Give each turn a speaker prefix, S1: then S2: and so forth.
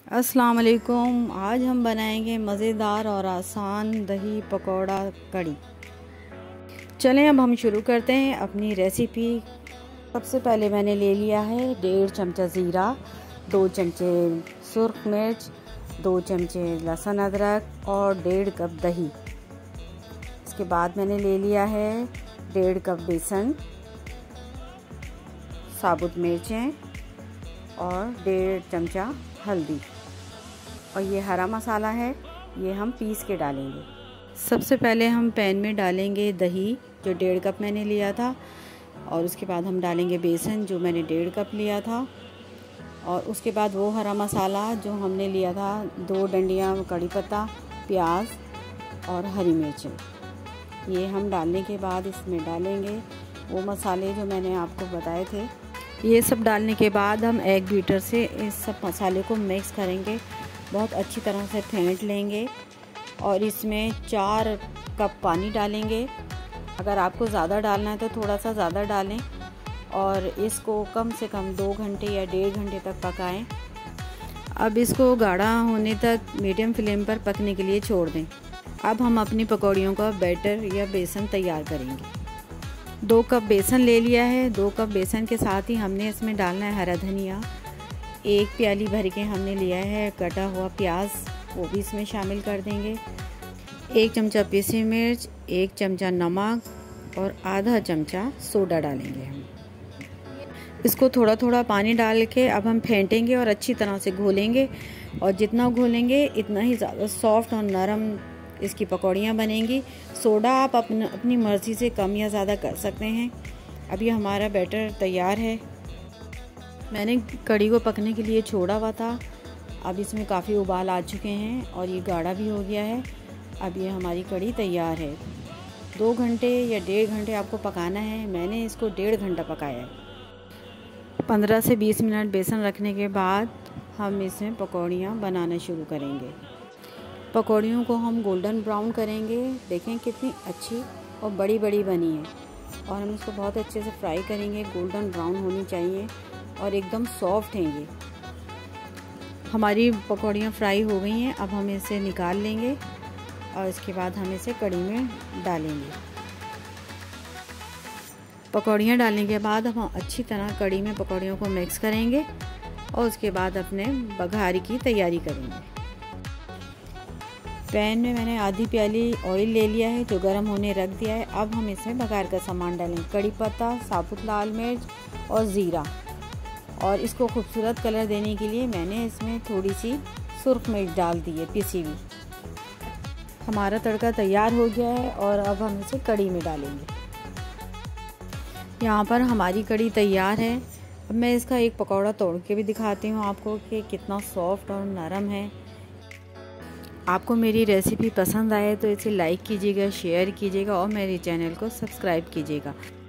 S1: अस्सलाम वालेकुम। आज हम बनाएंगे मज़ेदार और आसान दही पकौड़ा कड़ी। चलें अब हम शुरू करते हैं अपनी रेसिपी। सबसे पहले मैंने ले लिया है 1.5 चमचा ज़ीरा, 2 चमचे सुर्ख मिर्च, 2 चमचे लहसुन अदरक और 1.5 कप दही। इसके बाद मैंने ले लिया है 1.5 कप बेसन, साबुत मिर्चें और 1.5 चमचा हल्दी, और ये हरा मसाला है, ये हम पीस के डालेंगे। सबसे पहले हम पैन में डालेंगे दही जो 1.5 कप मैंने लिया था, और उसके बाद हम डालेंगे बेसन जो मैंने 1.5 कप लिया था, और उसके बाद वो हरा मसाला जो हमने लिया था, 2 डंडियाँ कड़ी पत्ता, प्याज और हरी मिर्चें। ये हम डालने के बाद इसमें डालेंगे वो मसाले जो मैंने आपको बताए थे। ये सब डालने के बाद हम एग बीटर से इस सब मसाले को मिक्स करेंगे, बहुत अच्छी तरह से फेंट लेंगे, और इसमें 4 कप पानी डालेंगे। अगर आपको ज़्यादा डालना है तो थोड़ा सा ज़्यादा डालें, और इसको कम से कम 2 घंटे या 1.5 घंटे तक पकाएं। अब इसको गाढ़ा होने तक मीडियम फ्लेम पर पकने के लिए छोड़ दें। अब हम अपनी पकौड़ियों का बैटर या बेसन तैयार करेंगे। 2 कप बेसन ले लिया है। 2 कप बेसन के साथ ही हमने इसमें डालना है हरा धनिया। 1 प्याली भर के हमने लिया है कटा हुआ प्याज, वो भी इसमें शामिल कर देंगे। 1 चमचा पीसी मिर्च, 1 चमचा नमक और आधा चमचा सोडा डालेंगे हम। इसको थोड़ा थोड़ा पानी डाल के अब हम फेंटेंगे और अच्छी तरह से घोलेंगे, और जितना घोलेंगे इतना ही ज़्यादा सॉफ्ट और नरम इसकी पकौड़ियाँ बनेंगी। सोडा आप अपनी मर्ज़ी से कम या ज़्यादा कर सकते हैं। अब ये हमारा बैटर तैयार है। मैंने कड़ी को पकने के लिए छोड़ा हुआ था। अब इसमें काफ़ी उबाल आ चुके हैं और ये गाढ़ा भी हो गया है। अब ये हमारी कड़ी तैयार है। 2 घंटे या 1.5 घंटे आपको पकाना है। मैंने इसको 1.5 घंटा पकाया है। 15 से 20 मिनट बेसन रखने के बाद हम इसमें पकौड़ियाँ बनाना शुरू करेंगे। पकौड़ियों को हम गोल्डन ब्राउन करेंगे। देखें कितनी अच्छी और बड़ी बड़ी बनी है, और हम इसको बहुत अच्छे से फ्राई करेंगे। गोल्डन ब्राउन होनी चाहिए और एकदम सॉफ्ट हैं ये। हमारी पकौड़ियाँ फ्राई हो गई हैं। अब हम इसे निकाल लेंगे और इसके बाद हम इसे कड़ी में डालेंगे। पकौड़ियाँ डालने के बाद हम अच्छी तरह कड़ी में पकौड़ियों को मिक्स करेंगे, और उसके बाद अपने बघार की तैयारी करेंगे। पैन में मैंने आधी प्याली ऑयल ले लिया है जो गर्म होने रख दिया है। अब हम इसमें बघार का सामान डालेंगे, कड़ी पत्ता, साबुत लाल मिर्च और ज़ीरा, और इसको खूबसूरत कलर देने के लिए मैंने इसमें थोड़ी सी सुर्ख मिर्च डाल दी है पिसी हुई। हमारा तड़का तैयार हो गया है, और अब हम इसे कड़ी में डालेंगे। यहाँ पर हमारी कड़ी तैयार है। अब मैं इसका एक पकौड़ा तोड़ के भी दिखाती हूँ आपको कि कितना सॉफ्ट और नरम है। आपको मेरी रेसिपी पसंद आए तो इसे लाइक कीजिएगा, शेयर कीजिएगा और मेरे चैनल को सब्सक्राइब कीजिएगा।